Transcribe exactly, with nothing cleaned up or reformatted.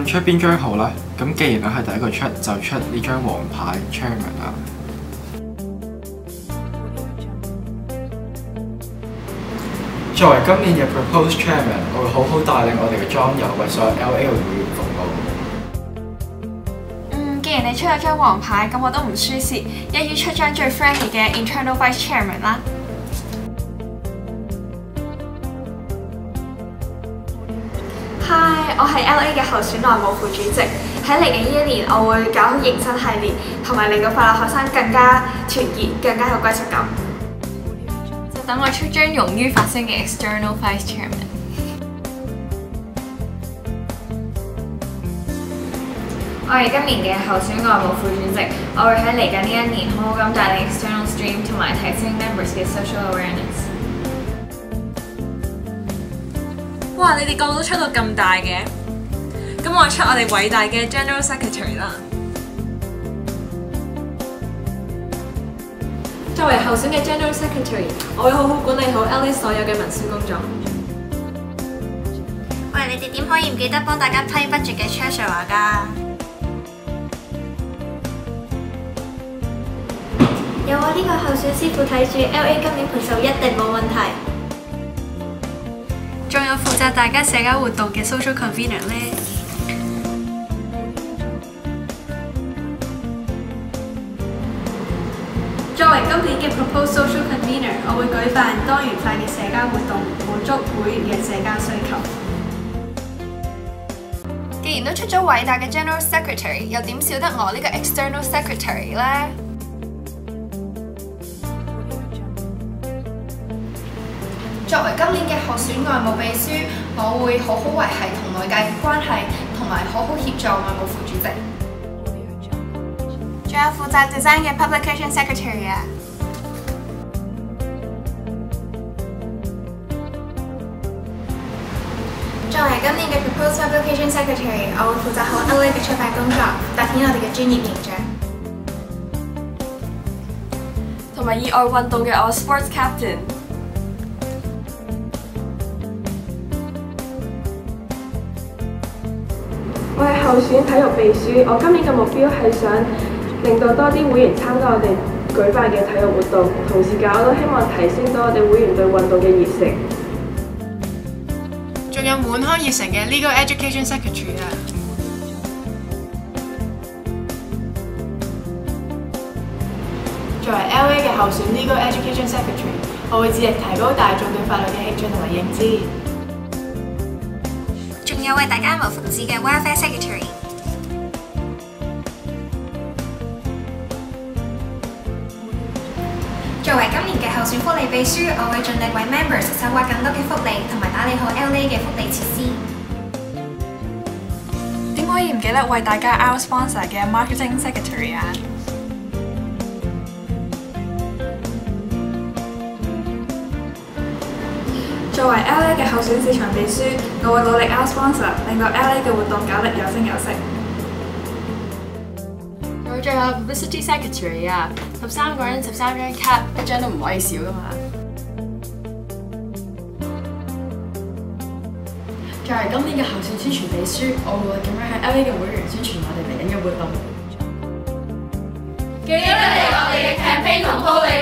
出邊張好呢？咁既然我係第一個出，就出呢張黃牌 Chairman 啦。作為今年嘅 Proposed Chairman， 我會好好帶領我哋嘅莊友為所有 L A 嘅會員服務。 嗯，既然你出咗張黃牌，咁我都唔輸蝕，一於出張最 friendly 嘅 Internal Vice Chairman 啦。Hi， 我係 L A 嘅候選內務副主席。喺嚟緊呢一年，我會搞好迎新系列，同埋令到快樂學生更加團結，更加有歸屬感。就等我出張勇於發聲嘅 External Vice Chairman。我係今年嘅候選外務副主席，我會喺嚟緊呢一年好好咁帶領 External Stream 同埋提升 members 嘅 social awareness。 哇！你哋個個都出到咁大嘅，咁我出我哋偉大嘅 General Secretary 啦。 作為候選嘅 General Secretary， 我會好好管理好 L A 所有嘅文書工作。 喂，你哋點可以唔記得幫大家批 budget 嘅 treasurer 㗎？有我呢個候選師傅睇住 ，L A 今年盤數一定冇問題。 仲有負責大家社交活動嘅 social convener 咧。 作為今年嘅 proposed social convener， 我會舉辦多元化嘅社交活動，滿足會員嘅社交需求。 既然都出咗偉大嘅 General Secretary， 又點少得我呢個 External Secretary 咧？作為今年嘅候選外務秘書，我會好好維繫同外界嘅關係，同埋好好協助外務副主席。仲有負責 design 嘅 Publication Secretary 啊！作為今年嘅 Proposed Publication Secretary， 我會負責好 L A 嘅出版工作，凸顯我哋嘅專業形象。同埋熱愛運動嘅我 Sports Captain。 我係候選體育秘書，我今年嘅目標係想令到多啲會員參加我哋舉辦嘅體育活動，同時間我都希望提升到我哋會員對運動嘅熱誠。 仲有滿腔熱誠嘅 Legal Education Secretary 啊！ 作為 L A 嘅候選 Legal Education Secretary， 我會致力提高大眾對法律嘅興趣同埋認知。 仲有為大家謀福祉嘅 Welfare Secretary。作為今年嘅候選福利秘書，我會盡力為 members 策劃更多嘅福利，同埋打理好 L A 嘅福利設施。 點可以唔記得為大家 out sponsor 嘅 Marketing Secretary 啊？ 作為 L A 嘅候選市場秘書，我會努力 out sponsor， 令到 L A 嘅活動搞得有聲有色。 我仲有 Publicity Secretary 啊，十三個人十三張卡，一張都唔可以少噶嘛。作為今年嘅候選宣傳秘書，我會點樣喺 L A 嘅會員宣傳我哋嚟緊嘅活動？記得嚟我哋嘅 campaign 同 po 你